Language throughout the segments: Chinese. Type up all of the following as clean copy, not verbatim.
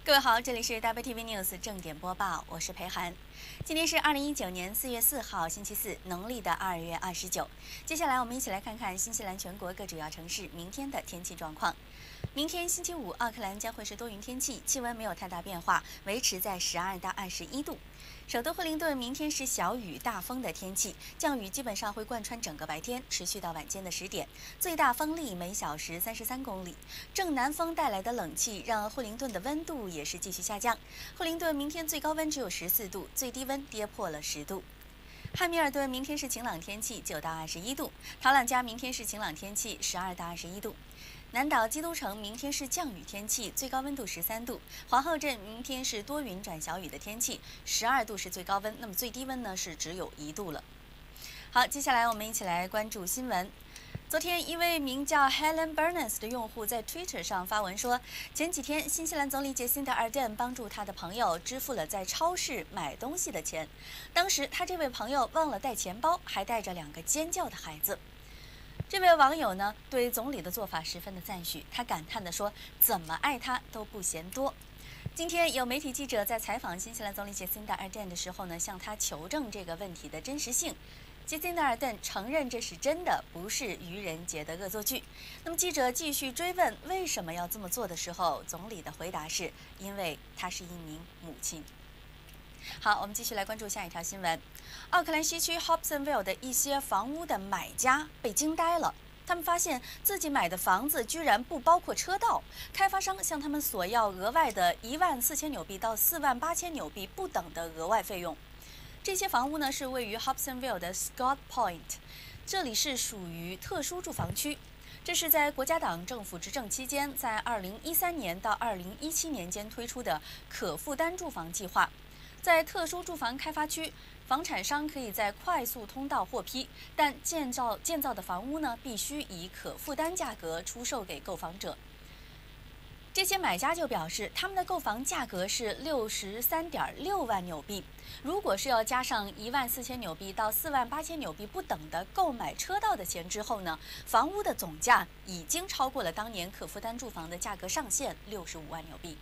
各位好，这里是 WTV News 正点播报，我是裴涵。今天是2019年4月4号，星期四，农历的2月29。接下来我们一起来看看新西兰全国各主要城市明天的天气状况。明天星期五，奥克兰将会是多云天气，气温没有太大变化，维持在12到21度。首都惠灵顿明天是小雨大风的天气，降雨基本上会贯穿整个白天，持续到晚间的10点，最大风力每小时33公里。正南风带来的冷气让惠灵顿的温度也是继续下降。惠灵顿明天最高温只有14度，最低温跌破了10度。汉密尔顿明天是晴朗天气，9到21度；陶朗加明天是晴朗天气，12到21度。南岛基督城明天是降雨天气，最高温度13度；皇后镇明天是多云转小雨的天气，12度是最高温，那么最低温呢是只有1度了。好，接下来我们一起来关注新闻。昨天，一位名叫 Helen Burns 的用户在 Twitter 上发文说，前几天新西兰总理杰辛德·阿尔登帮助他的朋友支付了在超市买东西的钱。当时他这位朋友忘了带钱包，还带着2个尖叫的孩子。这位网友呢，对总理的做法十分的赞许，他感叹地说：“怎么爱他都不嫌多。”今天有媒体记者在采访新西兰总理杰辛德·阿尔登的时候呢，向他求证这个问题的真实性。杰辛德·阿尔登承认这是真的，不是愚人节的恶作剧。那么记者继续追问为什么要这么做的时候，总理的回答是：因为她是一名母亲。好，我们继续来关注下一条新闻。奥克兰西区 Hobsonville 的一些房屋的买家被惊呆了。他们发现自己买的房子居然不包括车道，开发商向他们索要额外的14000纽币到48000纽币不等的额外费用。这些房屋呢是位于 Hobsonville 的 Scott Point， 这里是属于特殊住房区。这是在国家党政府执政期间，在2013年到2017年间推出的可负担住房计划。在特殊住房开发区，房产商可以在快速通道获批，但建造的房屋呢，必须以可负担价格出售给购房者。这些买家就表示，他们的购房价格是63.6万纽币。如果是要加上14000纽币到48000纽币不等的购买车道的钱之后呢，房屋的总价已经超过了当年可负担住房的价格上限65万纽币。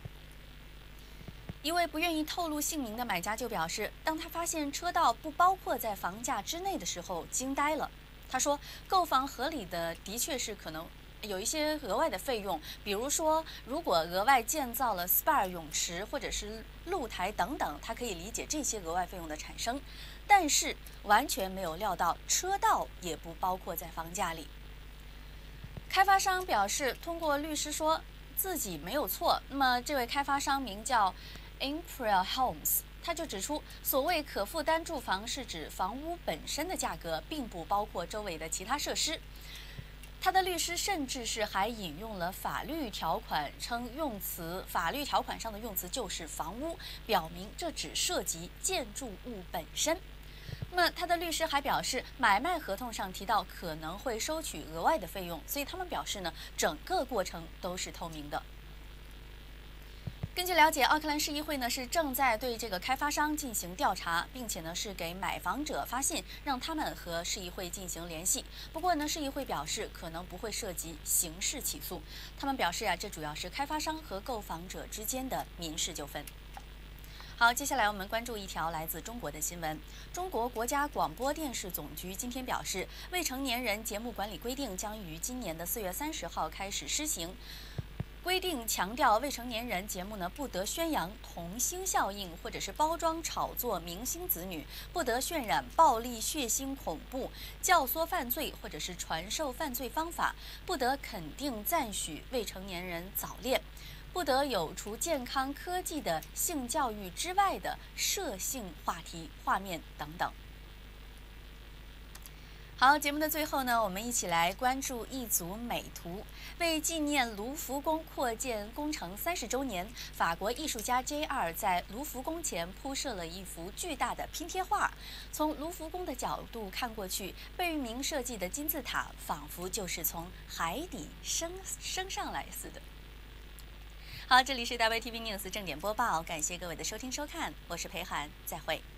一位不愿意透露姓名的买家就表示，当他发现车道不包括在房价之内的时候，惊呆了。他说，购房合理的确是可能有一些额外的费用，比如说，如果额外建造了 SPA 泳池或者是露台等等，他可以理解这些额外费用的产生，但是完全没有料到车道也不包括在房价里。开发商表示，通过律师说自己没有错。那么，这位开发商名叫 Imperial Homes， 他就指出，所谓可负担住房是指房屋本身的价格，并不包括周围的其他设施。他的律师甚至是还引用了法律条款，称法律条款上的用词就是房屋，表明这只涉及建筑物本身。那么他的律师还表示，买卖合同上提到可能会收取额外的费用，所以他们表示呢，整个过程都是透明的。根据了解，奥克兰市议会呢是正在对这个开发商进行调查，并且呢是给买房者发信，让他们和市议会进行联系。不过呢，市议会表示可能不会涉及刑事起诉。他们表示这主要是开发商和购房者之间的民事纠纷。好，接下来我们关注一条来自中国的新闻。中国国家广播电视总局今天表示，未成年人节目管理规定将于今年的4月30号开始施行。规定强调，未成年人节目呢不得宣扬同星效应，或者是包装炒作明星子女，不得渲染暴力、血腥、恐怖、教唆犯罪或者是传授犯罪方法，不得肯定赞许未成年人早恋，不得有除健康科技的性教育之外的涉性话题、画面等等。好，节目的最后呢，我们一起来关注一组美图。为纪念卢浮宫扩建工程30周年，法国艺术家 JR 在卢浮宫前铺设了一幅巨大的拼贴画。从卢浮宫的角度看过去，贝聿铭设计的金字塔仿佛就是从海底升上来似的。好，这里是 WTV News 正点播报，感谢各位的收听收看，我是裴涵，再会。